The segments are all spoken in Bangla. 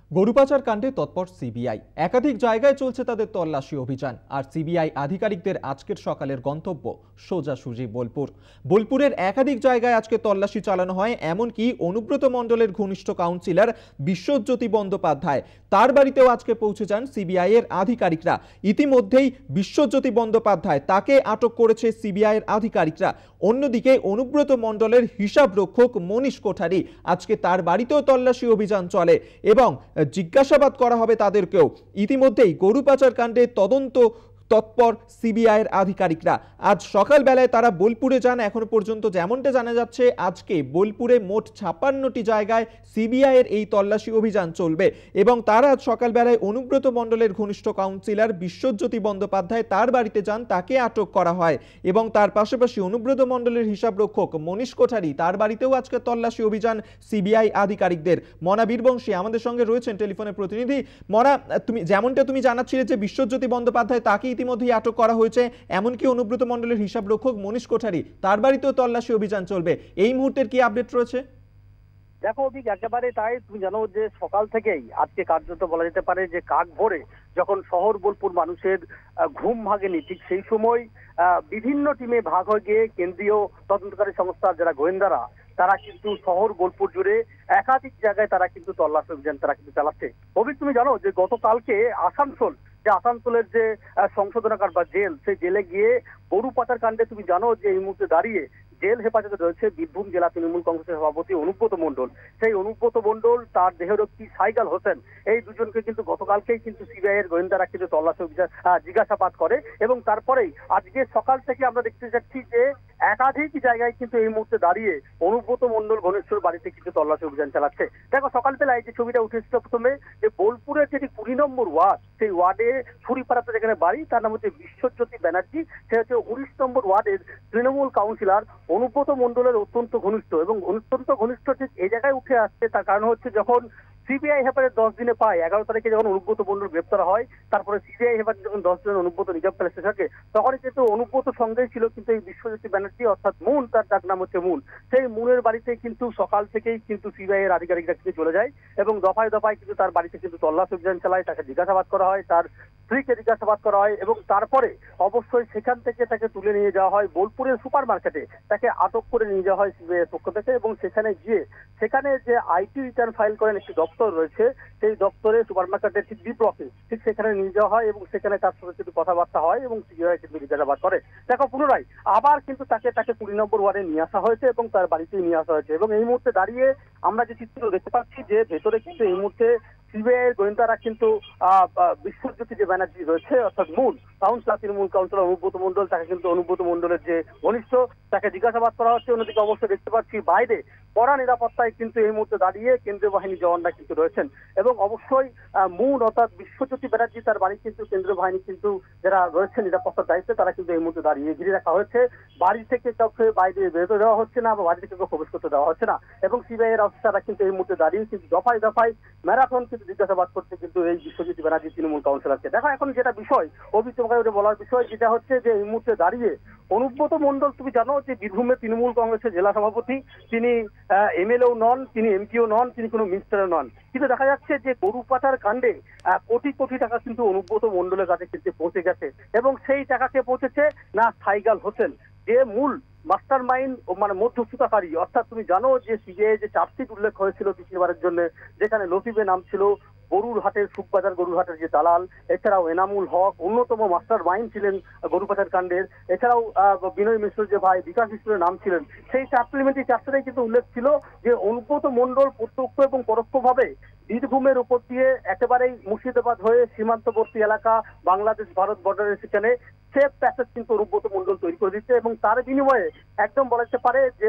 গরু পাচার কাণ্ডে তৎপর সিবিআই। একাধিক জায়গায় চলছে তাদের তল্লাশি অভিযান। আর সিবিআই আধিকারিকদের আজকের সকালের গন্তব্য সোজাসুজি বোলপুর। বোলপুরের একাধিক জায়গায় আজকে তল্লাশি চালানো হয়। এমনকি অনুব্রত মণ্ডলের ঘনিষ্ঠ কাউন্সিলর বিশ্বজ্যোতি বন্দ্যোপাধ্যায়, তার বাড়িতেও আজকে পৌঁছে যান সিবিআই এর আধিকারিকরা। ইতিমধ্যেই বিশ্বজ্যোতি বন্দ্যোপাধ্যায় তাকে আটক করেছে সিবিআই এর আধিকারিকরা। অন্যদিকে অনুব্রত মণ্ডলের হিসাব রক্ষক মনীষ কোঠারি, আজকে তার বাড়িতেও তল্লাশি অভিযান চলে এবং জিজ্ঞাসাবাদ করা হবে তাদেরকেও। ইতিমধ্যেই গরু পাচার কাণ্ডে তদন্ত তৎপর সিবিআই এর আধিকারিকরা। আজ সকালবেলায় তারা বোলপুরে যান। এখনো পর্যন্ত যেমনটা জানা যাচ্ছে, আজকে বোলপুরে মোট 56টি জায়গায় সিবিআই এর এই তল্লাশি অভিযান চলবে এবং তারা আজ সকালবেলায় অনুব্রত মণ্ডলের ঘনিষ্ঠ কাউন্সিলর বিশ্বজ্যোতি বন্দ্যোপাধ্যায় তার বাড়িতে যান, তাকে আটক করা হয় এবং তার পাশাপাশি অনুব্রত মণ্ডলের হিসাব রক্ষক মনীষ কোঠারি, তার বাড়িতেও আজকে তল্লাশি অভিযান সিবিআই আধিকারিকদের। মনা বীরবংশী আমাদের সঙ্গে রয়েছেন টেলিফোনে প্রতিনিধি। মনা, যেমনটা তুমি জানাচ্ছিলে যে বিশ্বজ্যোতি বন্দ্যোপাধ্যায় তাকে ইতিমধ্যেই আটক করা হয়েছে, এমনকি অনুব্রত মণ্ডলের হিসাব রক্ষক মনীষ কোঠারি, তার বাড়িতেও তল্লাশি অভিযান চলবে। এই মুহূর্তের কি আপডেট রয়েছে? দেখো অভিক, একেবারে তাই। তুমি জানো যে সকাল থেকেই আজকে কার্যত বলা যেতে পারে যে কাক ভোরে যখন শহর বোলপুর মানুষের ঘুম ভাঙেনি, ঠিক সেই সময় বিভিন্ন টিমে ভাগ হয়ে গিয়ে কেন্দ্রীয় তদন্তকারী সংস্থার যারা গোয়েন্দারা, তারা কিন্তু শহর বোলপুর জুড়ে একাধিক জায়গায় তারা কিন্তু তল্লাশি অভিযান তারা কিন্তু চালাচ্ছে। অভিক, তুমি জানো যে গতকালকে আসানসোলের যে সংশোধনাগার বা জেল, সেই জেলে গিয়ে গরু পাচার কাণ্ডে তুমি জানো যে এই মুহূর্তে দাঁড়িয়ে জেল হেফাজতে রয়েছে বীরভূম জেলা তৃণমূল কংগ্রেসের সভাপতি অনুব্রত মণ্ডল। সেই অনুব্রত মণ্ডল, তার দেহরক্ষী সাইগাল হোসেন, এই দুজনকে কিন্তু গতকালকেই কিন্তু সিবিআই এর গোয়েন্দারা কিন্তু তল্লাশি অভিযান জিজ্ঞাসাবাদ করে এবং তারপরেই আজকে সকাল থেকে আমরা দেখতে যাচ্ছি যে একাধিক জায়গায় কিন্তু এই মুহূর্তে দাঁড়িয়ে অনুব্রত মণ্ডল ঘনিষ্ঠর বাড়িতে কিন্তু তল্লাশি অভিযান চালাচ্ছে। দেখো সকালবেলায় যে ছবিটা উঠেছিল প্রথমে, যে বোলপুরের যেটি 20 নম্বর ওয়ার্ড, সেই ওয়ার্ডে ছুরিপাড়াতে যেখানে বাড়ি, তার নাম হচ্ছে বিশ্বজ্যোতি ব্যানার্জি। সে হচ্ছে 19 নম্বর ওয়ার্ডের তৃণমূল কাউন্সিলর অনুব্রত মণ্ডলের অত্যন্ত ঘনিষ্ঠ এবং অত্যন্ত ঘনিষ্ঠ ঠিক এই জায়গায় উঠে আসছে। তার কারণ হচ্ছে যখন সিবিআই হেফাজত 10 দিনে পায়, 11 তারিখে যখন অনুব্রত মণ্ডল গ্রেপ্তার হয়, তারপরে সিবিআই হেফাজত যখন 10 দিনের অনুব্রত রিজার্ভ প্যালেসে থাকে, তখনই কিন্তু অনুব্রত সঙ্গেই ছিল কিন্তু এই বিশ্বজ্যোতি ব্যানার্জি, অর্থাৎ মুন, তার ডাক নাম হচ্ছে মুন। সেই মুনের বাড়িতে কিন্তু সকাল থেকেই কিন্তু সিবিআই এর আধিকারিকরা কিন্তু চলে যায় এবং দফায় দফায় কিন্তু তার বাড়িতে কিন্তু তল্লাশি অভিযান চালায়, তাকে জিজ্ঞাসাবাদ করা হয়, তার স্ত্রীকে জিজ্ঞাসাবাদ করা হয় এবং তারপরে অবশ্যই সেখান থেকে তাকে তুলে নিয়ে যাওয়া হয় বোলপুরের সুপার মার্কেটে, তাকে আটক করে নিয়ে যাওয়া হয় সিবিআই এর পক্ষ থেকে এবং সেখানে গিয়ে সেখানে যে আইটি রিটার্ন ফাইল করেন একটি দপ্তর রয়েছে, সেই দপ্তরে সুপার মার্কেটের ঠিক বি ব্লকে ঠিক সেখানে নিয়ে যাওয়া হয় এবং সেখানে তার সঙ্গে কিন্তু কথাবার্তা হয় এবং সিবিআই কিন্তু জিজ্ঞাসাবাদ করে। দেখো পুনরায় আবার কিন্তু তাকে 20 নম্বর ওয়ার্ডে নিয়ে আসা হয়েছে এবং তার বাড়িতেই নিয়ে আসা হয়েছে এবং এই মুহূর্তে দাঁড়িয়ে আমরা যে চিত্র দেখতে পাচ্ছি যে ভেতরে কিন্তু এই মুহূর্তে সিবিআই এর গোয়েন্দারা কিন্তু বিশ্বজ্যোতি যে ব্যানার্জি রয়েছে, অর্থাৎ মূল কাউন্সিলর, তৃণমূল কাউন্সিলর অনুব্রত মণ্ডল, তাকে কিন্তু অনুব্রত মণ্ডলের যে ঘনিষ্ঠ, তাকে জিজ্ঞাসাবাদ করা হচ্ছে। অন্যদিকে অবশ্যই দেখতে পাচ্ছি বাইরে কড়া নিরাপত্তায় কিন্তু এই মুহূর্তে দাঁড়িয়ে কেন্দ্রীয় বাহিনী জওয়ানরা কিন্তু রয়েছেন এবং অবশ্যই মূল অর্থাৎ বিশ্বজ্যোতি ব্যানার্জি তার বাড়ি কিন্তু কেন্দ্রীয় বাহিনী কিন্তু যারা রয়েছে নিরাপত্তার দায়িত্বে, তারা কিন্তু এই মুহূর্তে দাঁড়িয়ে ঘিরে রাখা হয়েছে। বাড়ি থেকে কাউকে বাইরে বেরোতে দেওয়া হচ্ছে না বা বাড়ি থেকে কেউ প্রবেশ করতে দেওয়া হচ্ছে না এবং সিবিআই এর অফিসাররা কিন্তু এই মুহূর্তে দাঁড়িয়ে কিন্তু দফায় দফায় ম্যারাথন কিন্তু জিজ্ঞাসাবাদ করছে কিন্তু এই বিশ্বজ্যোতি ব্যানার্জি তৃণমূল কাউন্সিলরকে। দেখো এখন যেটা বিষয় অভিযোগ বলার বিষয় যেটা হচ্ছে যে এই মুহূর্তে দাঁড়িয়ে অনুব্রত মণ্ডল, তুমি জানো যে বীরভূমের তৃণমূল কংগ্রেসের জেলা সভাপতি, তিনি এমএলএও নন, তিনি এমপিও নন, তিনি কোনো মিনিস্টারও নন, কিন্তু দেখা যাচ্ছে যে গরু পাচার কাণ্ডে কোটি কোটি টাকা কিন্তু অনুব্রত মণ্ডলের কাছে কিন্তু পৌঁছে গেছে এবং সেই টাকাকে পৌঁছেছে না সাইগাল হোসেন, যে মূল মাস্টার মাইন্ড মানে মধ্যস্থতাকারী। অর্থাৎ তুমি জানো যে সিবিআই যে চার্জশিট উল্লেখ হয়েছিল দ্বিতীয়বারের জন্য, যেখানে লতিফে নাম ছিল গরুর হাটের, সুখবাজার গরুর হাটের যে দালাল, এছাড়াও এনামুল হক অন্যতম মাস্টার মাইন্ড ছিলেন গরু পাচার কাণ্ডের, এছাড়াও বিনয় মিশ্রের যে ভাই বিকাশ মিশ্রের নাম ছিলেন। সেই চারটাই কিন্তু উল্লেখ ছিল যে অনুব্রত মণ্ডল প্রত্যক্ষ এবং পরোক্ষভাবে বীরভূমের উপর দিয়ে একেবারেই মুর্শিদাবাদ হয়ে সীমান্তবর্তী এলাকা বাংলাদেশ ভারত বর্ডারের সেখানে সেফ প্যাসেজ কিন্তু অনুব্রত মণ্ডল তৈরি করে দিচ্ছে এবং তার বিনিময়ে একদম বলা যেতে পারে যে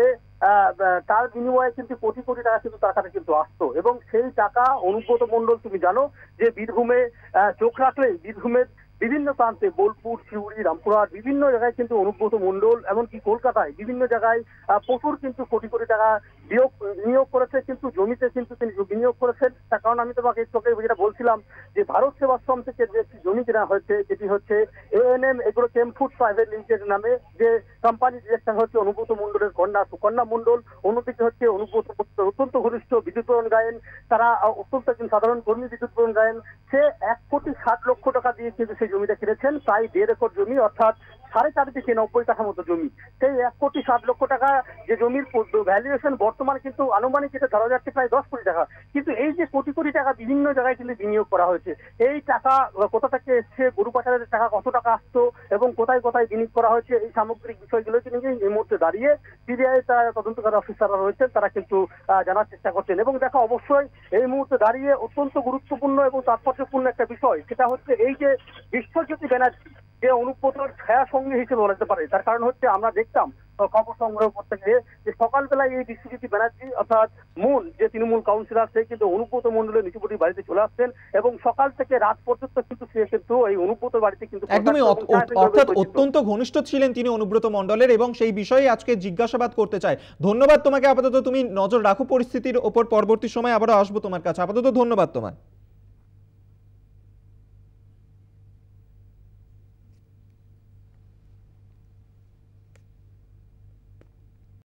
তার বিনিময়ে কিন্তু কোটি কোটি টাকা কিন্তু তার কাছে কিন্তু আসতো এবং সেই টাকা অনুব্রত মণ্ডল, তুমি জানো যে বীরভূমে চোখ রাখলেই বীরভূমের বিভিন্ন প্রান্তে বোলপুর, সিউড়ি, রামপুরহাট বিভিন্ন জায়গায় কিন্তু অনুব্রত মণ্ডল, এমনকি কলকাতায় বিভিন্ন জায়গায় প্রচুর কিন্তু কোটি কোটি টাকা বিনিয়োগ করেছে, কিন্তু জমিতে কিন্তু তিনি বিনিয়োগ করেছেন। তার কারণ আমি তোমাকে তোকে যেটা বলছিলাম যে ভারত সেবাশ্রম থেকে যে একটি জমি কেনা হয়েছে, যেটি হচ্ছে ANM agro chem food private limited নামে, যে কোম্পানি ডিরেক্টর হচ্ছে অনুব্রত মণ্ডলের কন্যা সুকন্যা মণ্ডল, অন্যদিকে হচ্ছে অনুব্রত মণ্ডলের অত্যন্ত ঘনিষ্ঠ বিদ্যুৎ বরণ গায়েন, তারা অত্যন্ত একজন সাধারণ কর্মী বিদ্যুৎ বরণ গায়েন। সে 1,60,00,000 টাকা দিয়ে কিন্তু সেই জমিটা কিনেছেন, প্রায় 1.5 একর জমি, অর্থাৎ 4.5 থেকে 90 কাঠা মতো জমি। সেই 1,60,00,000 টাকা যে জমির ভ্যালুয়েশন বর্তমানে কিন্তু আনুমানিক যেটা ধরা যাচ্ছে প্রায় 10 কোটি টাকা। কিন্তু এই যে কোটি কোটি টাকা বিভিন্ন জায়গায় কিন্তু বিনিয়োগ করা হয়েছে, এই টাকা কোথা থেকে এসছে, গরু পাচারের টাকা কত টাকা আসতো এবং কোথায় কোথায় বিনিয়োগ করা হয়েছে, এই সামগ্রিক বিষয়গুলো কিন্তু এই মুহূর্তে দাঁড়িয়ে সিবিআই তদন্তকারী অফিসাররা রয়েছেন, তারা কিন্তু জানার চেষ্টা করছেন। এবং দেখো অবশ্যই এই মুহূর্তে দাঁড়িয়ে অত্যন্ত গুরুত্বপূর্ণ এবং তাৎপর্যপূর্ণ একটা বিষয়, সেটা হচ্ছে এই যে বিশ্বজ্যোতি ব্যানার্জি যে অনুব্রতর ছায়া সঙ্গী হিসেবে বলা যেতে পারে। তার কারণ হচ্ছে আমরা দেখতাম খবর সংগ্রহ করতে গিয়ে যে সকালবেলায় এই বিশ্বজ্যোতি ব্যানার্জি অর্থাৎ মূল যে তৃণমূল কাউন্সিলর, সে কিন্তু অনুব্রত মণ্ডলের নিচুপটির বাড়িতে চলে আসছেন এবং সকাল থেকে রাত পর্যন্ত কিন্তু সে কিন্তু এই অনুব্রত বাড়িতে কিন্তু একদমই অর্থাৎ অত্যন্ত ঘনিষ্ঠ ছিলেন তিনি অনুব্রত মণ্ডলের, এবং সেই বিষয়ে আজকে জিজ্ঞাসাবাদ করতে চাই। ধন্যবাদ তোমাকে। আপাতত তুমি নজর রাখো পরিস্থিতির ওপর, পরবর্তী সময় আবারও আসবো তোমার কাছে। আপাতত ধন্যবাদ তোমায়।